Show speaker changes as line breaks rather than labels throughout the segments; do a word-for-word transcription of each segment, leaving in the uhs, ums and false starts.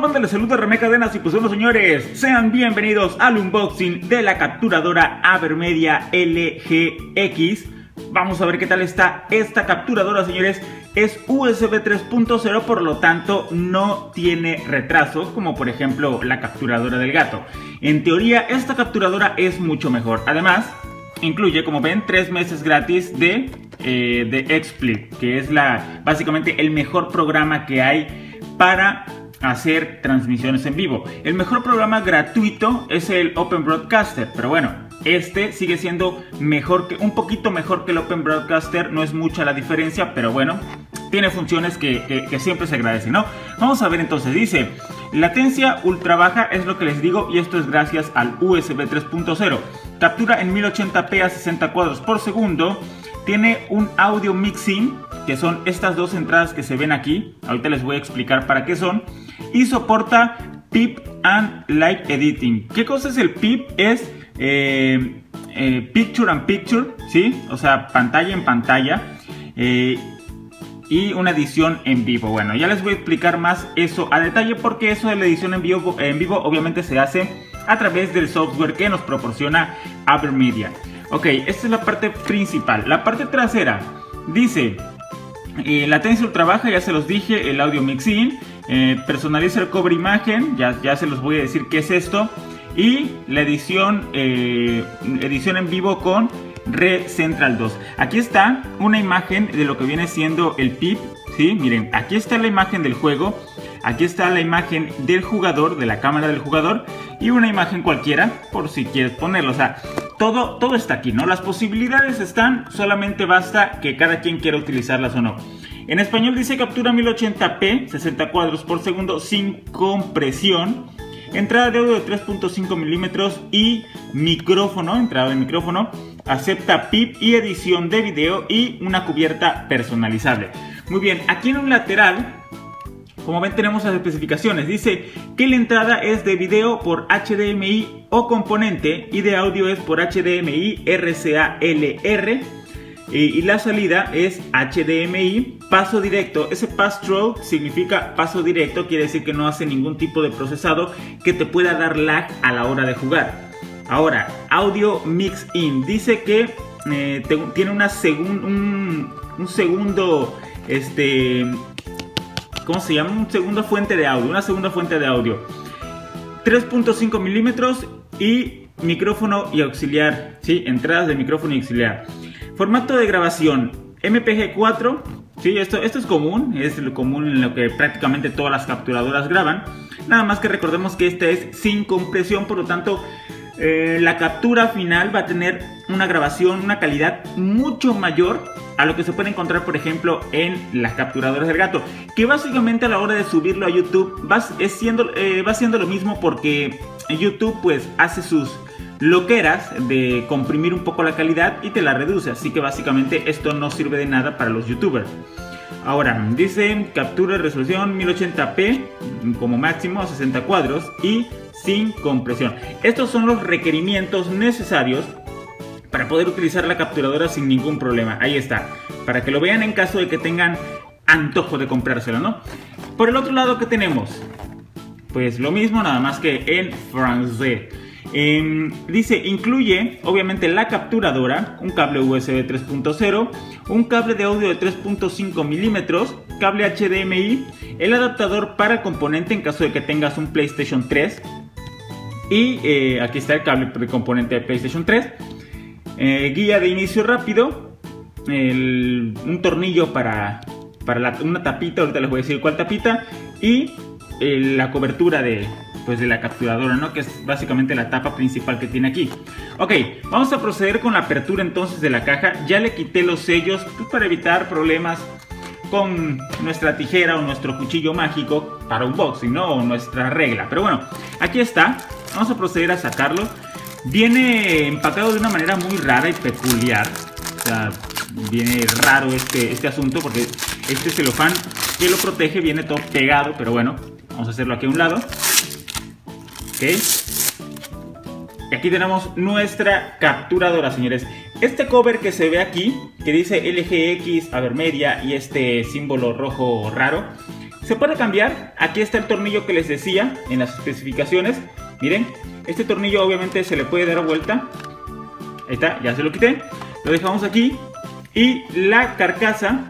banda? Les saluda René Cadenas y pues bueno, señores, sean bienvenidos al unboxing de la capturadora Avermedia L G X. Vamos a ver qué tal está esta capturadora, señores. Es U S B tres punto cero, por lo tanto no tiene retraso, como por ejemplo la capturadora del gato. En teoría, esta capturadora es mucho mejor. Además, incluye, como ven, tres meses gratis de, eh, de XSplit, que es la, básicamente el mejor programa que hay para hacer transmisiones en vivo. El mejor programa gratuito es el Open Broadcaster, pero bueno, este sigue siendo mejor que, un poquito mejor que el Open Broadcaster. No es mucha la diferencia, pero bueno, tiene funciones que, que, que siempre se agradecen, ¿no? Vamos a ver entonces, dice latencia ultra baja, es lo que les digo, y esto es gracias al U S B tres punto cero. Captura en mil ochenta p a sesenta cuadros por segundo. Tiene un audio mixing, que son estas dos entradas que se ven aquí. Ahorita les voy a explicar para qué son. Y soporta P I P and Live Editing. ¿Qué cosa es el P I P? Es eh, eh, Picture and Picture, ¿sí? O sea, pantalla en pantalla. Eh, y una edición en vivo. Bueno, ya les voy a explicar más eso a detalle, porque eso de la edición en vivo, en vivo obviamente se hace a través del software que nos proporciona Avermedia. Ok, esta es la parte principal. La parte trasera dice eh, latencia ultra baja, ya se los dije, el audio mixing, eh, personaliza el cover imagen, ya, ya se los voy a decir qué es esto, y la edición, eh, edición en vivo con ReCentral dos. Aquí está una imagen de lo que viene siendo el P I P, ¿sí? Miren, aquí está la imagen del juego, aquí está la imagen del jugador, de la cámara del jugador, y una imagen cualquiera, por si quieres ponerlo. O sea, todo, todo está aquí, ¿no? Las posibilidades están, solamente basta que cada quien quiera utilizarlas o no. En español dice captura mil ochenta p, sesenta cuadros por segundo, sin compresión. Entrada de audio de tres punto cinco milímetros y micrófono, entrada de micrófono. Acepta P I P y edición de video y una cubierta personalizable. Muy bien, aquí en un lateral, como ven, tenemos las especificaciones. Dice que la entrada es de video por H D M I o componente y de audio es por H D M I R C A L R. Y la salida es H D M I, paso directo. Ese pass-through significa paso directo, quiere decir que no hace ningún tipo de procesado que te pueda dar lag a la hora de jugar. Ahora, audio mix-in, dice que eh, te, tiene una segun, un, un segundo, este, ¿cómo se llama? Un segunda fuente de audio, una segunda fuente de audio. tres punto cinco milímetros y micrófono y auxiliar, ¿sí? Entradas de micrófono y auxiliar. Formato de grabación M P G cuatro, ¿sí? esto, esto es común, es lo común en lo que prácticamente todas las capturadoras graban. Nada más que recordemos que esta es sin compresión, por lo tanto eh, la captura final va a tener una grabación, una calidad mucho mayor a lo que se puede encontrar, por ejemplo, en las capturadoras del gato, que básicamente a la hora de subirlo a YouTube va, es siendo, eh, va siendo lo mismo, porque YouTube pues hace sus loqueras de comprimir un poco la calidad y te la reduce, así que básicamente esto no sirve de nada para los youtubers. Ahora, dice captura de resolución mil ochenta p como máximo a sesenta cuadros y sin compresión. Estos son los requerimientos necesarios para poder utilizar la capturadora sin ningún problema. Ahí está, para que lo vean en caso de que tengan antojo de comprárselo, ¿no? Por el otro lado, ¿qué tenemos? Pues lo mismo, nada más que en francés. Eh, dice, incluye obviamente la capturadora, un cable U S B tres punto cero, un cable de audio de tres punto cinco milímetros, cable H D M I, el adaptador para el componente en caso de que tengas un PlayStation tres, y eh, aquí está el cable de componente de PlayStation tres, eh, guía de inicio rápido, el, un tornillo para, para la, una tapita, ahorita les voy a decir cuál tapita, y eh, la cobertura de... pues de la capturadora, ¿no? Que es básicamente la tapa principal que tiene aquí. Ok, vamos a proceder con la apertura entonces de la caja. Ya le quité los sellos, pues, para evitar problemas con nuestra tijera o nuestro cuchillo mágico para unboxing, ¿no? O nuestra regla. Pero bueno, aquí está. Vamos a proceder a sacarlo. Viene empacado de una manera muy rara y peculiar. O sea, viene raro este, este asunto, porque este celofán que lo protege viene todo pegado, pero bueno, vamos a hacerlo aquí a un lado. Ok, y aquí tenemos nuestra capturadora, señores. Este cover que se ve aquí, que dice L G X Avermedia y este símbolo rojo raro, Se puede cambiar. Aquí está el tornillo que les decía en las especificaciones. Miren, este tornillo obviamente se le puede dar vuelta. Ahí está, ya se lo quité. Lo dejamos aquí. Y la carcasa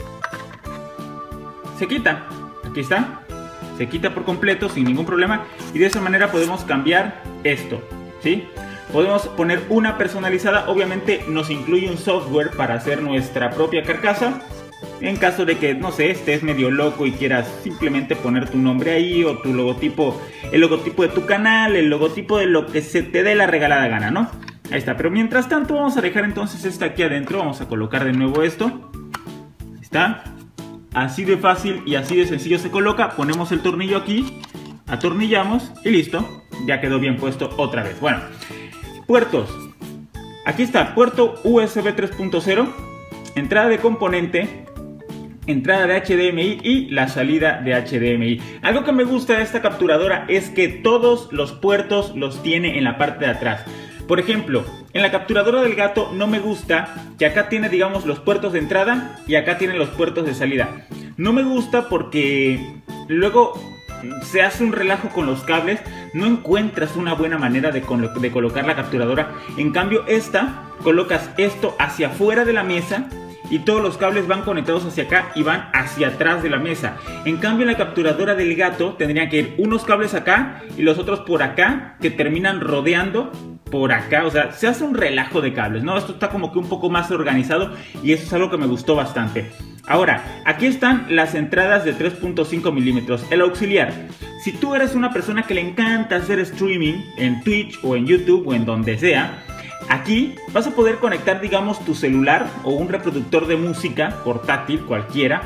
se quita. Aquí está. Se quita por completo sin ningún problema. Y de esa manera podemos cambiar esto, ¿sí? Podemos poner una personalizada. Obviamente nos incluye un software para hacer nuestra propia carcasa. En caso de que, no sé, estés medio loco y quieras simplemente poner tu nombre ahí o tu logotipo, el logotipo de tu canal, el logotipo de lo que se te dé la regalada gana, ¿no? Ahí está, pero mientras tanto vamos a dejar entonces esta aquí adentro. Vamos a colocar de nuevo esto. Ahí está. Así de fácil y así de sencillo se coloca. Ponemos el tornillo aquí, atornillamos y listo. Ya quedó bien puesto otra vez. Bueno, puertos. Aquí está, puerto U S B tres punto cero, entrada de componente, entrada de H D M I y la salida de H D M I. Algo que me gusta de esta capturadora es que todos los puertos los tiene en la parte de atrás. Por ejemplo, en la capturadora del gato no me gusta que acá tiene, digamos, los puertos de entrada y acá tiene los puertos de salida. No me gusta porque luego se hace un relajo con los cables, no encuentras una buena manera de, colo de colocar la capturadora. En cambio esta, colocas esto hacia afuera de la mesa y todos los cables van conectados hacia acá y van hacia atrás de la mesa. En cambio en la capturadora del gato tendrían que ir unos cables acá y los otros por acá, que terminan rodeando por acá. O sea, se hace un relajo de cables, ¿no? Esto está como que un poco más organizado y eso es algo que me gustó bastante. Ahora, aquí están las entradas de tres punto cinco milímetros, el auxiliar. Si tú eres una persona que le encanta hacer streaming en Twitch o en YouTube o en donde sea, aquí vas a poder conectar, digamos, tu celular o un reproductor de música portátil cualquiera.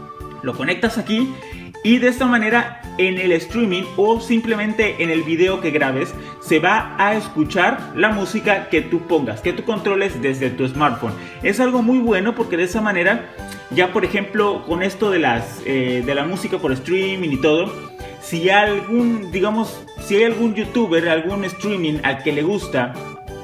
Lo conectas aquí y de esta manera en el streaming o simplemente en el video que grabes se va a escuchar la música que tú pongas, que tú controles desde tu smartphone. Es algo muy bueno porque de esa manera ya, por ejemplo, con esto de, las, eh, de la música por streaming y todo, si algún, digamos, si hay algún youtuber, algún streaming al que le gusta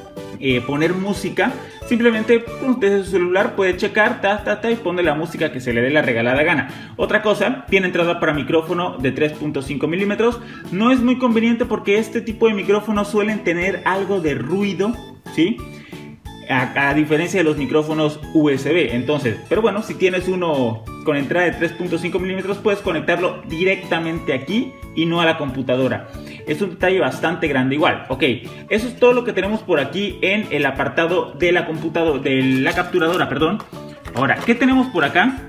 Eh, poner música, simplemente pues, desde su celular puede checar ta, ta, ta, y pone la música que se le dé la regalada gana. Otra cosa, tiene entrada para micrófono de tres punto cinco milímetros. No es muy conveniente porque este tipo de micrófonos suelen tener algo de ruido, ¿sí? A, a diferencia de los micrófonos U S B. Entonces, pero bueno, si tienes uno con entrada de tres punto cinco milímetros, puedes conectarlo directamente aquí y no a la computadora. Es un detalle bastante grande igual. Ok, eso es todo lo que tenemos por aquí en el apartado de la computadora, de la capturadora, perdón. Ahora, ¿qué tenemos por acá?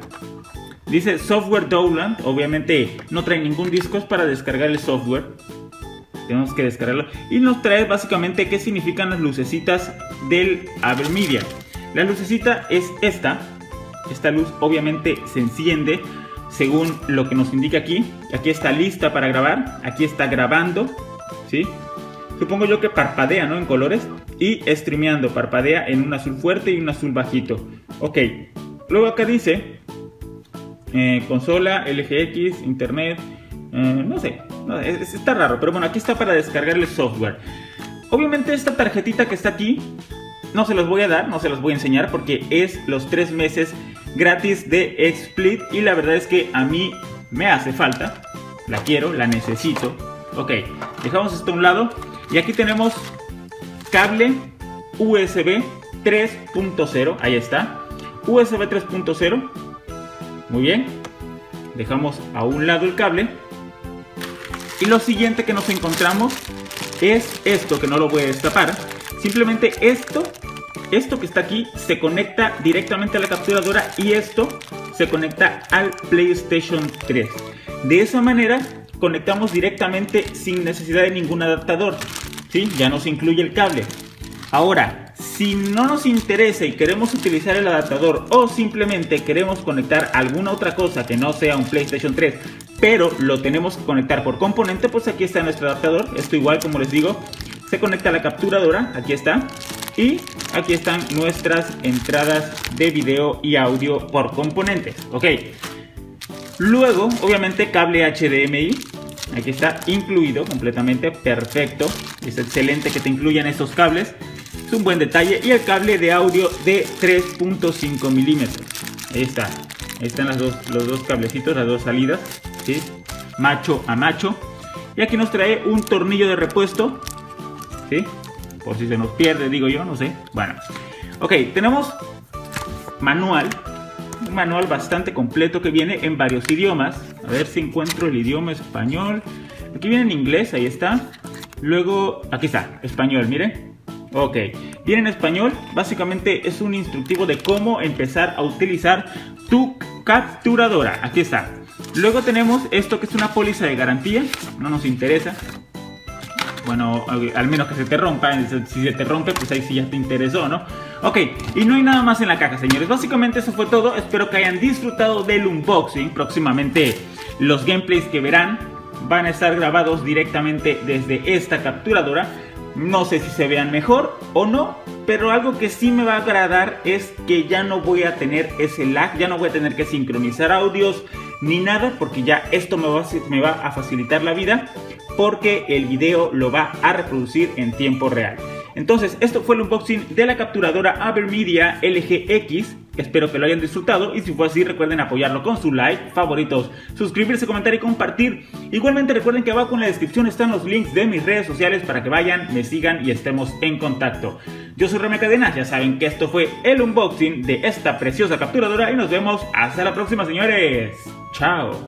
Dice software download. Obviamente no trae ningún disco, es para descargar el software. Tenemos que descargarlo. Y nos trae básicamente qué significan las lucecitas del Avermedia. La lucecita es esta. Esta luz obviamente se enciende según lo que nos indica aquí. Aquí está lista para grabar. Aquí está grabando, ¿sí? Supongo yo que parpadea, ¿no? En colores. Y streameando. Parpadea en un azul fuerte y un azul bajito. Ok. Luego acá dice eh, consola, L G X, internet. Eh, no sé. No, es, está raro. Pero bueno, aquí está para descargar el software. Obviamente esta tarjetita que está aquí no se los voy a dar, no se los voy a enseñar porque es los tres meses gratis de XSplit y la verdad es que a mí me hace falta, la quiero, la necesito. Ok, dejamos esto a un lado y aquí tenemos cable U S B tres punto cero, ahí está, U S B tres punto cero, muy bien, dejamos a un lado el cable y lo siguiente que nos encontramos es esto que no lo voy a destapar. Simplemente esto, esto que está aquí se conecta directamente a la capturadora y esto se conecta al PlayStation tres. De esa manera conectamos directamente sin necesidad de ningún adaptador, ¿sí? Ya nos incluye el cable. Ahora, si no nos interesa y queremos utilizar el adaptador o simplemente queremos conectar alguna otra cosa que no sea un PlayStation tres, pero lo tenemos que conectar por componente, pues aquí está nuestro adaptador. Esto igual, como les digo, se conecta a la capturadora, aquí está, y aquí están nuestras entradas de video y audio por componentes, ok. Luego, obviamente, cable H D M I, aquí está incluido completamente, perfecto, es excelente que te incluyan estos cables, es un buen detalle, y el cable de audio de tres punto cinco milímetros, ahí está, ahí están las dos, los dos cablecitos, las dos salidas, ¿sí? Macho a macho. Y aquí nos trae un tornillo de repuesto, ¿sí? Por si se nos pierde, digo yo, no sé. Bueno, ok, tenemos manual. Un manual bastante completo que viene en varios idiomas. A ver si encuentro el idioma español. Aquí viene en inglés, ahí está. Luego, aquí está, español, miren. Ok, viene en español. Básicamente es un instructivo de cómo empezar a utilizar tu capturadora. Aquí está. Luego tenemos esto que es una póliza de garantía. No nos interesa. Bueno, al menos que se te rompa. Si se te rompe, pues ahí sí ya te interesó, ¿no? Ok, y no hay nada más en la caja, señores. Básicamente eso fue todo. Espero que hayan disfrutado del unboxing. Próximamente los gameplays que verán van a estar grabados directamente desde esta capturadora. No sé si se vean mejor o no, pero algo que sí me va a agradar es que ya no voy a tener ese lag. Ya no voy a tener que sincronizar audios ni nada, porque ya esto me va, me va a facilitar la vida, porque el video lo va a reproducir en tiempo real. Entonces, esto fue el unboxing de la capturadora Avermedia L G X. Espero que lo hayan disfrutado y si fue así, recuerden apoyarlo con su like, favoritos, suscribirse, comentar y compartir. Igualmente recuerden que abajo en la descripción están los links de mis redes sociales para que vayan, me sigan y estemos en contacto. Yo soy Remy Cadenas, ya saben que esto fue el unboxing de esta preciosa capturadora y nos vemos hasta la próxima, señores. Chao.